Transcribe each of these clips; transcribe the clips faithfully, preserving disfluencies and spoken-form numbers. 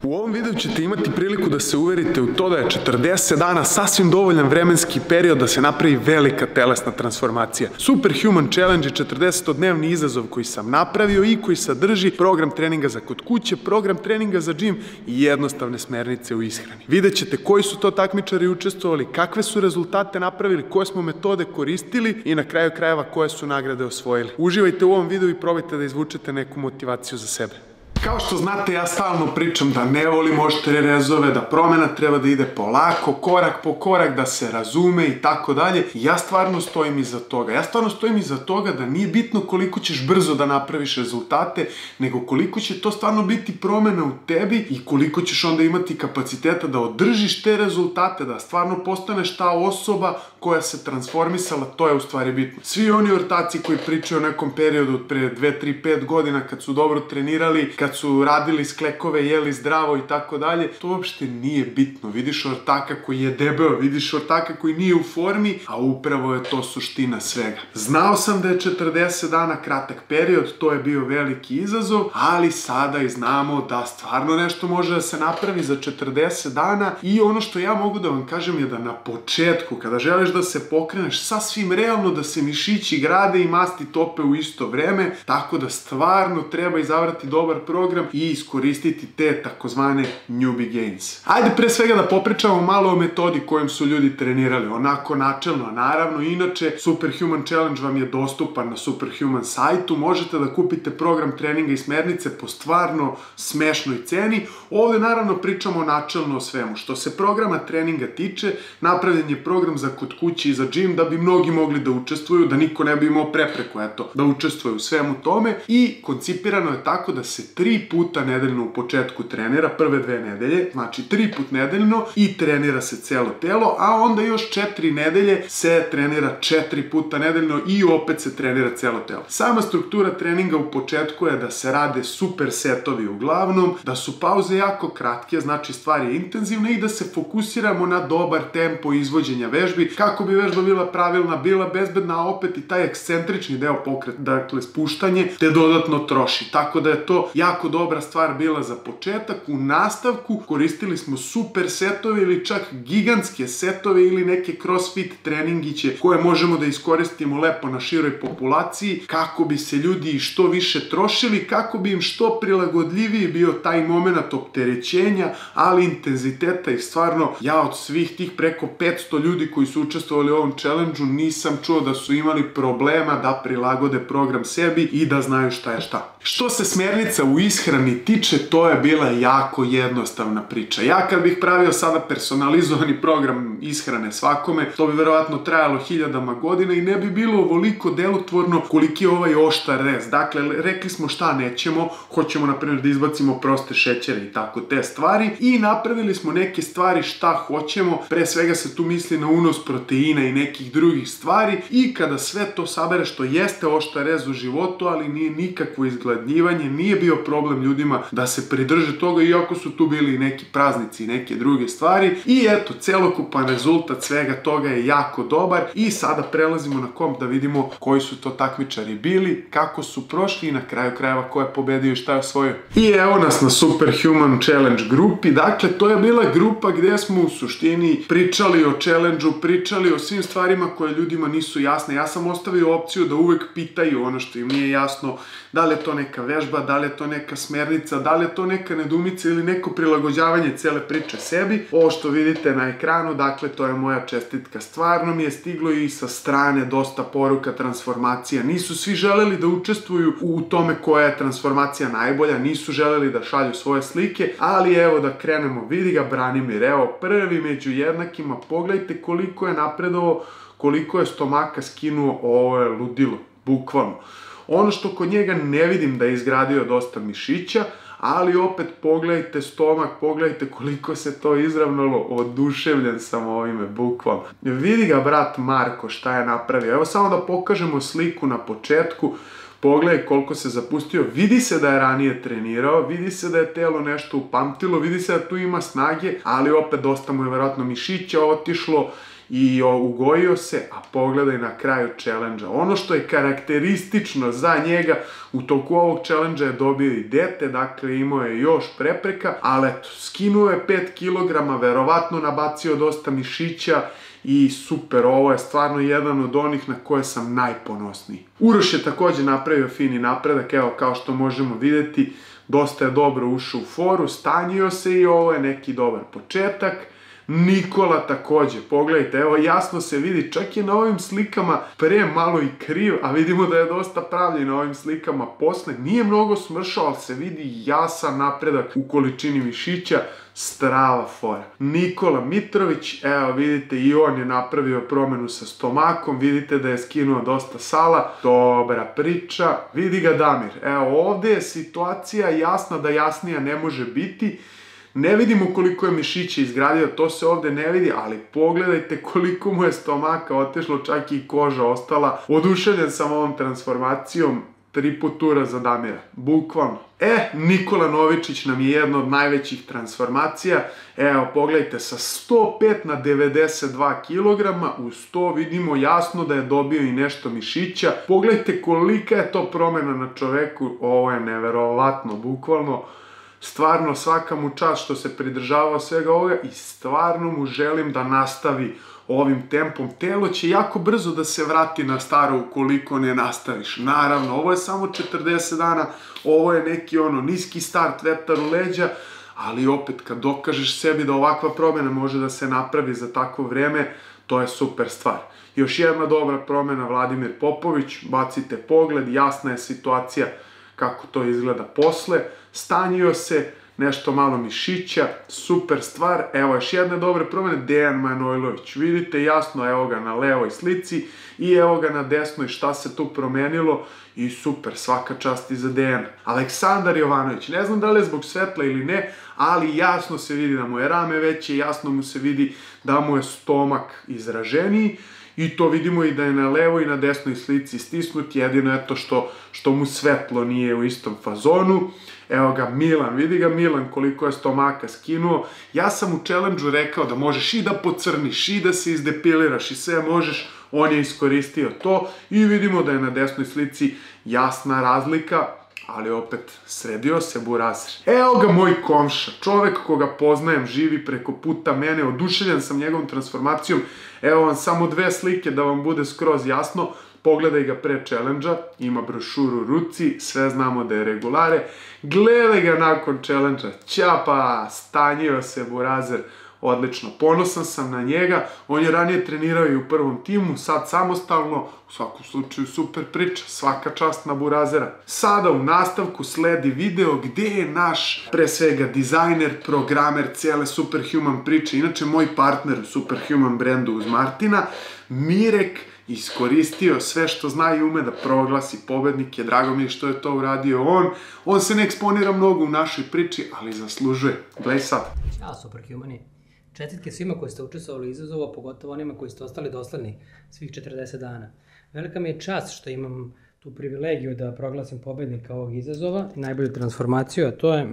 U ovom videu ćete imati priliku da se uverite u to da je četrdeset dana sasvim dovoljan vremenski period da se napravi velika telesna transformacija. Superhuman Challenge je četrdesetodnevni izazov koji sam napravio i koji sadrži program treninga za kod kuće, program treninga za džim i jednostavne smernice u ishrani. Vidjet ćete koji su to takmičari učestvovali, kakve su rezultate napravili, koje smo metode koristili i na kraju krajeva koje su nagrade osvojili. Uživajte u ovom videu i probajte da izvučete neku motivaciju za sebe. Kao što znate, ja stalno pričam da ne volim oštre rezove, da promena treba da ide polako, korak po korak, da se razume i tako dalje. Ja stvarno stojim iza toga. Ja stvarno stojim iza toga da nije bitno koliko ćeš brzo da napraviš rezultate, nego koliko će to stvarno biti promena u tebi i koliko ćeš onda imati kapaciteta da održiš te rezultate, da stvarno postaneš ta osoba koja se transformisala, to je u stvari bitno. Svi oni ortaci koji pričaju o nekom periodu od pre dve, tri, pet godina kad su dobro trenirali, kad su radili sklekove, jeli zdravo i tako dalje, to uopšte nije bitno. Vidiš ortaka koji je debeo, vidiš ortaka koji nije u formi, a upravo je to suština svega. Znao sam da je četrdeset dana kratak period, to je bio veliki izazov, ali sada i znamo da stvarno nešto može da se napravi za četrdeset dana i ono što ja mogu da vam kažem je da na početku, kada želiš da se pokreneš, sasvim realno da se mišići grade i masti tope u isto vreme, tako da stvarno treba izabrati dobar program i iskoristiti te takozvane newbie gains. Ajde pre svega da popričamo malo o metodi kojom su ljudi trenirali, onako načelno, naravno, inače Superhuman Challenge vam je dostupan na Superhuman sajtu, možete da kupite program treninga i smernice po stvarno smešnoj ceni. Ovde naravno pričamo načelno o svemu. Što se programa treninga tiče, napravljen je program za kod kuće i za džim da bi mnogi mogli da učestvuju, da niko ne bi imao prepreku, eto, da učestvuje u svemu tome i koncipirano je tako da se tri puta nedeljno u početku trenira, prve dve nedelje, znači tri put nedeljno i trenira se celo telo, a onda još četiri nedelje se trenira četiri puta nedeljno i opet se trenira celo telo. Sama struktura treninga u početku je da se rade super setovi uglavnom, da su pauze jako kratke, znači stvar je intenzivna i da se fokusiramo na dobar tempo izvođenja vežbi, kako bi vežba bila pravilna, bila bezbedna, a opet i taj ekscentrični deo pokret, dakle spuštanje, te dodatno troši. Tako da je to jako dobra stvar bila za početak. U nastavku koristili smo super setove ili čak gigantske setove ili neke crossfit treningiće koje možemo da iskoristimo lepo na široj populaciji kako bi se ljudi što više trošili, kako bi im što prilagodljiviji bio taj moment opterećenja, ali intenziteta i stvarno ja od svih tih preko petsto ljudi koji su učestvovali u ovom challenge-u nisam čuo da su imali problema da prilagode program sebi i da znaju šta je šta. Što se smernica u ishrani tiče, to je bila jako jednostavna priča. Ja kad bih pravio sada personalizovani program ishrane svakome, to bi verovatno trajalo hiljadama godina i ne bi bilo ovoliko delotvorno koliki je ovaj oštar rez. Dakle, rekli smo šta nećemo, hoćemo na primjer da izbacimo proste šećere i tako te stvari i napravili smo neke stvari šta hoćemo, pre svega se tu misli na unos proteina i nekih drugih stvari i kada sve to sabereš, što jeste oštar rez u životu, ali nije nikakvo izgladnjivanje, nije bio problem ljudima da se pridrže toga, iako su tu bili neki praznici i neke druge stvari. I eto, celokupan rezultat svega toga je jako dobar i sada prelazimo na komp da vidimo koji su to takmičari bili, kako su prošli i na kraju krajeva ko je pobedio i šta je osvojio. I evo nas na Superhuman Challenge grupi. Dakle, to je bila grupa gde smo u suštini pričali o challenge-u, pričali o svim stvarima koje ljudima nisu jasne. Ja sam ostavio opciju da uvek pitaju ono što im nije jasno, da li je to neka vežba, da li je to neka smernica, da li je to neka nedumica ili neko prilagođavanje cele priče sebi. Ovo što vidite na ekranu, dakle, to je moja čestitka. Stvarno mi je stiglo i sa strane dosta poruka transformacija. Nisu svi želeli da učestvuju u tome koja je transformacija najbolja, nisu želeli da šalju svoje slike, ali evo da krenemo. Vidi ga Branimir, evo prvi među jednakima, pogledajte koliko je napredovao, koliko je stomaka skinuo, ovo je ludilo, bukvalno. Ono što kod njega ne vidim da je izgradio dosta mišića, ali opet pogledajte stomak, pogledajte koliko se to izravnalo, oduševljen sam ovime, bukvalno. Vidi ga brat Marko šta je napravio. Evo samo da pokažemo sliku na početku. Pogledaj koliko se zapustio, vidi se da je ranije trenirao, vidi se da je telo nešto upamtilo, vidi se da tu ima snage, ali opet dosta mu je verovatno mišića otišlo i ugojio se, a pogledaj na kraju challenge-a. Ono što je karakteristično za njega, u toku ovog challenge-a je dobio i dete, dakle imao je još prepreka, ali eto, skinuo je pet kilograma, verovatno nabacio dosta mišića i super, ovo je stvarno jedan od onih na koje sam najponosniji. Uroš je također napravio fini napredak, evo kao što možemo vidjeti, dosta je dobro ušao u foru, stanjio se i ovo je neki dobar početak. Nikola također, pogledajte, evo jasno se vidi, čak je na ovim slikama pre malo i kriv, a vidimo da je dosta pravljen na ovim slikama posle. Nije mnogo smršao, ali se vidi jasan napredak u količini mišića, strava fora. Nikola Mitrović, evo vidite i on je napravio promenu sa stomakom, vidite da je skinuo dosta sala, dobra priča. Vidi ga Damir, evo ovdje je situacija jasna da jasnija ne može biti. Ne vidimo koliko je mišića izgradio, to se ovdje ne vidi, ali pogledajte koliko mu je stomaka otišlo, čak i koža ostala. Oduševljen sam ovom transformacijom, tri put tura za Damira, bukvalno. E, Nikola Novičić nam je jedna od najvećih transformacija. Evo, pogledajte, sa sto pet na devedeset dva kilograma, uz to vidimo jasno da je dobio i nešto mišića. Pogledajte kolika je to promjena na čoveku, ovo je neverovatno, bukvalno. Stvarno svaka mu čast što se pridržavao svega ovoga i stvarno mu želim da nastavi ovim tempom. Telo će jako brzo da se vrati na staro ukoliko ne nastaviš. Naravno, ovo je samo četrdeset dana, ovo je neki ono niski start, vetar u leđa, ali opet kad dokažeš sebi da ovakva promjena može da se napravi za takvo vreme, to je super stvar. Još jedna dobra promjena, Vladimir Popović, bacite pogled, jasna je situacija kako to izgleda posle, stanjio se, nešto malo mišića, super stvar. Evo još jedne dobre promjene, Dejan Manojlović, vidite jasno, evo ga na levoj slici i evo ga na desnoj šta se tu promenilo i super, svaka čast i za Dejana. Aleksandar Jovanović, ne znam da li je zbog svetla ili ne, ali jasno se vidi da mu je rame veće, jasno mu se vidi da mu je stomak izraženiji. I to vidimo i da je na levoj i na desnoj slici stisnut, jedino je to što, što mu svetlo nije u istom fazonu. Evo ga Milan, vidi ga Milan koliko je stomaka skinuo. Ja sam u challenge-u rekao da možeš i da pocrniš i da se izdepiliraš i sve možeš, on je iskoristio to i vidimo da je na desnoj slici jasna razlika. Ali opet, sredio se burazer. Evo ga moj komša, čovek koga poznajem, živi preko puta mene, oduševljen sam njegovom transformacijom. Evo vam samo dve slike da vam bude skroz jasno. Pogledaj ga pre challenge-a, ima brošuru u ruci, sve znamo da je regulare. Gledaj ga nakon challenge-a, ćapa, stanjio se burazer. Odlično, ponosan sam na njega, on je ranije trenirao i u prvom timu, sad samostalno, u svakom slučaju super priča, svaka čast na burazera. Sada u nastavku sledi video gde je naš, pre svega, dizajner, programer cele Superhuman priče, inače moj partner u Superhuman brandu uz Martina, Mirek, iskoristio sve što zna i ume da proglasi pobednike, drago mi je što je to uradio on. On se ne eksponira mnogo u našoj priči, ali zaslužuje. Gledaj sad. Ćao Superhumani. Čestitke svima koji ste učestvovali u izazovu, pogotovo onima koji ste ostali dosledni svih četrdeset dana. Velika mi je čast što imam tu privilegiju da proglasim pobednika ovog izazova i najbolju transformaciju, a to je...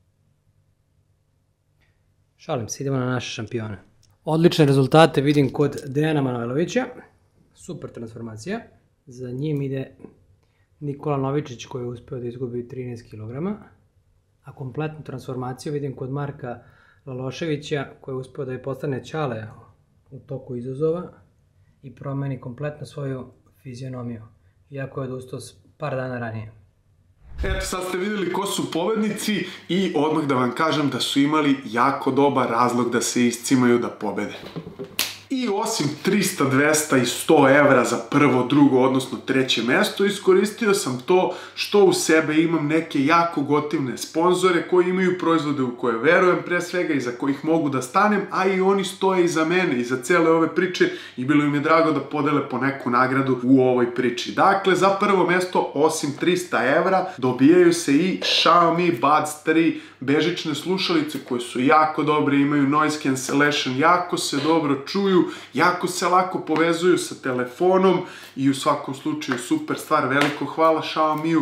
Šalim se, idemo na naše šampione. Odlične rezultate vidim kod Dejana Manojlovića. Super transformacija. Za njim ide Nikola Novičić koji je uspeo da izgubi trinaest kilograma. A kompletnu transformaciju vidim kod Marka Laloševića koji je uspeo da je postane ćale u toku izazova i promeni kompletno svoju fizionomiju, iako je odustao par dana ranije. Eto, sad ste vidjeli ko su pobednici i odmah da vam kažem da su imali jako dobar razlog da se iscimaju da pobede. I osim trista, dvesta i sto evra za prvo, drugo, odnosno treće mesto, iskoristio sam to što u sebe imam neke jako gotivne sponzore koji imaju proizvode u koje verujem pre svega i za kojih mogu da stanem, a i oni stoje iza mene i za cele ove priče i bilo im je drago da podele po neku nagradu u ovoj priči. Dakle, za prvo mesto, osim trista evra, dobijaju se i Xiaomi Buds tri bežične slušalice koje su jako dobre, imaju noise cancellation, jako se dobro čuju, jako se lako povezuju sa telefonom i u svakom slučaju super stvar, veliko hvala Xiaomiju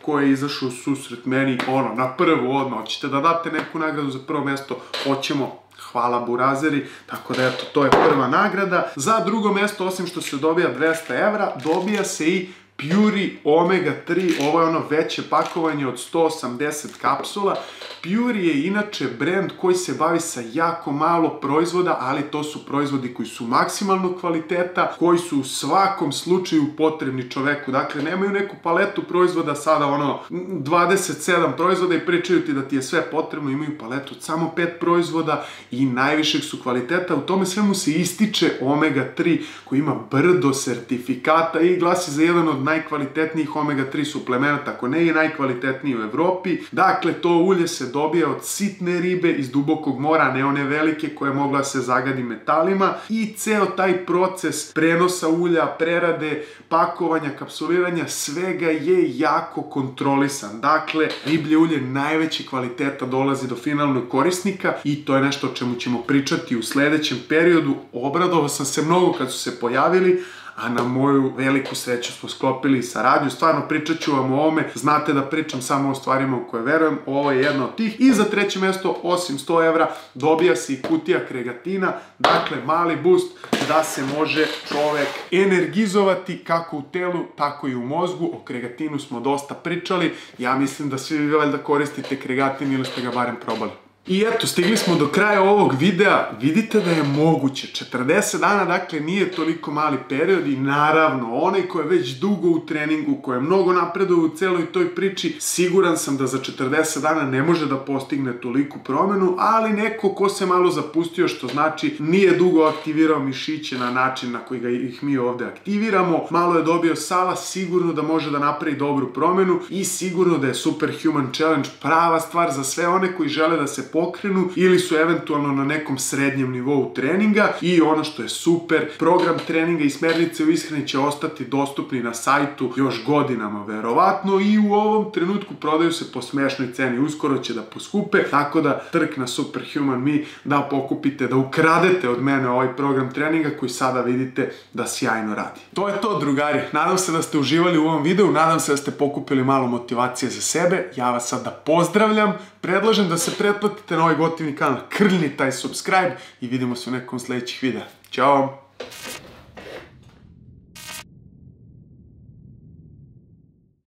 ko je izašao u susret meni, ono, na prvo odmah, hoćete da date neku nagradu za prvo mesto, hoćemo, hvala burazeri, tako da eto, to je prva nagrada. Za drugo mesto, osim što se dobija dvesta evra, dobija se i Puri Omega tri, ovo je ono veće pakovanje od sto osamdeset kapsula. Puri je inače brend koji se bavi sa jako malo proizvoda, ali to su proizvodi koji su maksimalnog kvaliteta, koji su u svakom slučaju potrebni čoveku. Dakle, nemaju neku paletu proizvoda, sada ono dvadeset sedam proizvoda i pričaju ti da ti je sve potrebno, imaju paletu od samo pet proizvoda i najvišeg su kvaliteta. U tome svemu se ističe Omega tri koji ima brdo sertifikata i glasi za jedan od najkvalitetnijih Omega tri suplemenata, ako ne i najkvalitetniji u Evropi. Dakle, to ulje se dobija od sitne ribe iz dubokog mora, ne one velike koje mogla se zagadi metalima, i ceo taj proces prenosa ulja, prerade, pakovanja, kapsuliranja, svega je jako kontrolisan. Dakle, riblje ulje najveće kvaliteta dolazi do finalnog korisnika i to je nešto o čemu ćemo pričati u sledećem periodu. Obradovao sam se mnogo kad su se pojavili, a na moju veliku sreću smo sklopili saradnju. Stvarno pričat ću vam o ovome, znate da pričam samo o stvarima u koje verujem, ovo je jedna od tih. I za treće mesto, osim sto evra, dobija se i kutija kregatina, dakle mali boost da se može čovek energizovati kako u telu, tako i u mozgu. O kregatinu smo dosta pričali, ja mislim da svi vi valjda koristite kregatin ili ste ga barem probali. I eto, stigli smo do kraja ovog videa, vidite da je moguće, četrdeset dana, dakle nije toliko mali period i naravno, onaj ko je već dugo u treningu, ko je mnogo napredovao u celoj toj priči, siguran sam da za četrdeset dana ne može da postigne toliku promenu, ali neko ko se malo zapustio, što znači nije dugo aktivirao mišiće na način na koji ga ih mi ovde aktiviramo, malo je dobio sala, sigurno da može da napravi dobru promenu i sigurno da je Superhuman Challenge prava stvar za sve one koji žele da se pokrenu ili su eventualno na nekom srednjem nivou treninga. I ono što je super, program treninga i smernice u ishrani će ostati dostupni na sajtu još godinama verovatno i u ovom trenutku prodaju se po smešnoj ceni, uskoro će da poskupe, tako da trk na Superhuman Me da pokupite, da ukradete od mene ovaj program treninga koji sada vidite da sjajno radi. To je to, drugari, nadam se da ste uživali u ovom videu, nadam se da ste pokupili malo motivacije za sebe, ja vas sada pozdravljam, predlažem da se pretplatite na ovaj gotivni kanal, krljni taj subscribe i vidimo se u nekom sledećih videa. Ćao!